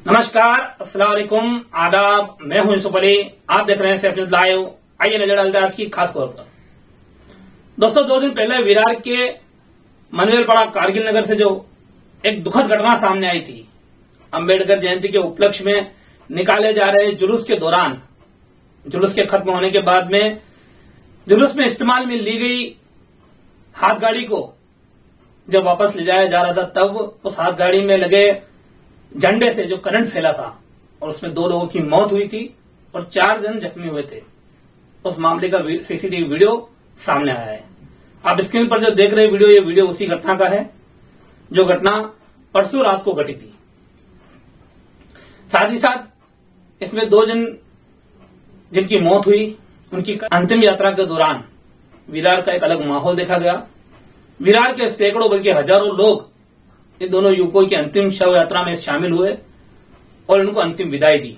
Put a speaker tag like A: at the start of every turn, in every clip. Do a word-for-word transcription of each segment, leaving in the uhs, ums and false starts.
A: नमस्कार, अस्सलाम वालेकुम, आदाब। मैं हूं यूसुफ अली, आप देख रहे हैं सैफ न्यूज लाइव। आइए नजर डालते हैं आज की खास खबर पर। दोस्तों, दो दिन पहले विरार के मनवेलपाड़ा कारगिल नगर से जो एक दुखद घटना सामने आई थी, अंबेडकर जयंती के उपलक्ष्य में निकाले जा रहे जुलूस के दौरान, जुलूस के खत्म होने के बाद में जुलूस में इस्तेमाल में ली गई हाथ गाड़ी को जब वापस ले जाया जा रहा था, तब उस हाथ गाड़ी में लगे झंडे से जो करंट फैला था और उसमें दो लोगों की मौत हुई थी और चार जन जख्मी हुए थे। उस मामले का सीसीटीवी वीडियो सामने आया है। आप स्क्रीन पर जो देख रहे वीडियो, ये वीडियो उसी घटना का है जो घटना परसों रात को घटी थी। साथ ही साथ इसमें दो जन जिनकी मौत हुई, उनकी अंतिम यात्रा के दौरान विरार का एक अलग माहौल देखा गया। विरार के सैकड़ों बल्कि हजारों लोग इन दोनों युवकों की अंतिम शव यात्रा में शामिल हुए और उनको अंतिम विदाई दी।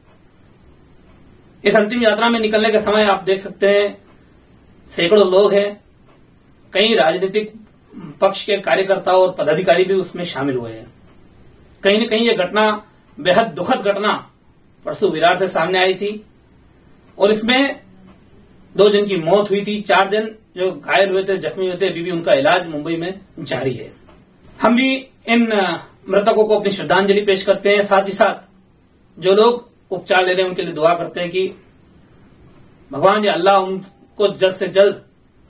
A: इस अंतिम यात्रा में निकलने के समय आप देख सकते हैं सैकड़ों लोग हैं, कई राजनीतिक पक्ष के कार्यकर्ता और पदाधिकारी भी उसमें शामिल हुए हैं। कहीं न कहीं ये घटना बेहद दुखद घटना परसों विरार से सामने आई थी और इसमें दो जन की मौत हुई थी, चार जन जो घायल हुए थे, जख्मी हुए थे, अभी भी उनका इलाज मुंबई में जारी है। हम भी इन मृतकों को अपनी श्रद्धांजलि पेश करते हैं। साथ ही साथ जो लोग उपचार ले रहे हैं उनके लिए दुआ करते हैं कि भगवान या अल्लाह उनको जल्द से जल्द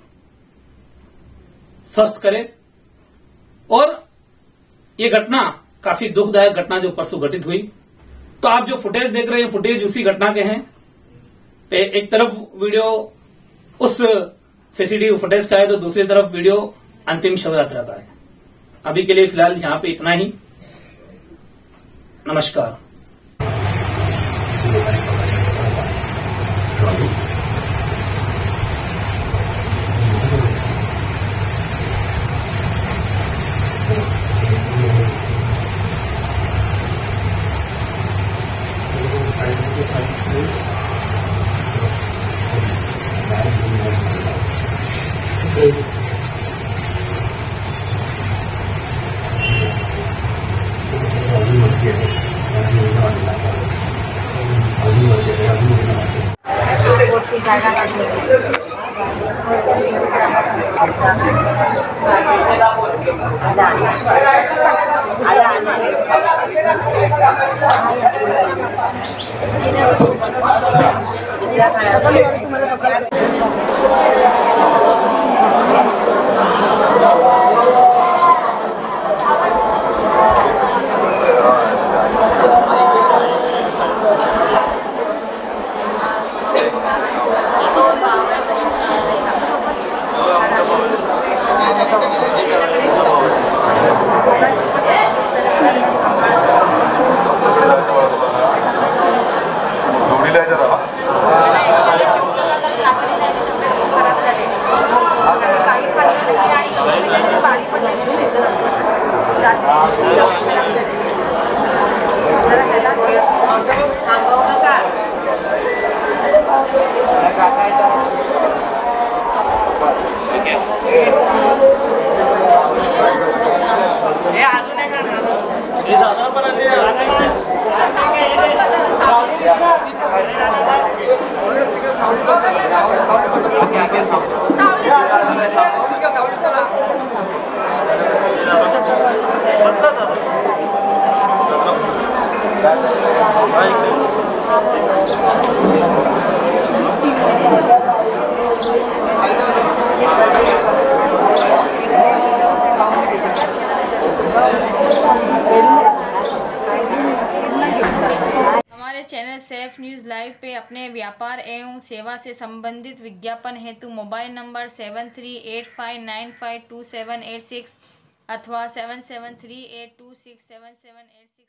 A: स्वस्थ करे। और ये घटना काफी दुखदायक घटना जो परसों घटित हुई, तो आप जो फुटेज देख रहे हैं, फुटेज उसी घटना के हैं। एक तरफ वीडियो उस सीसीटीवी फुटेज का है तो दूसरी तरफ वीडियो अंतिम शव यात्रा का है। अभी के लिए फिलहाल यहां पे इतना ही। नमस्कार।
B: हमारे चैनल सैफ न्यूज़ लाइव पे अपने व्यापार एवं सेवा से संबंधित विज्ञापन हेतु mobile number seven three eight five nine five two seven eight six अथवा seven seven three eight two six seven seven eight six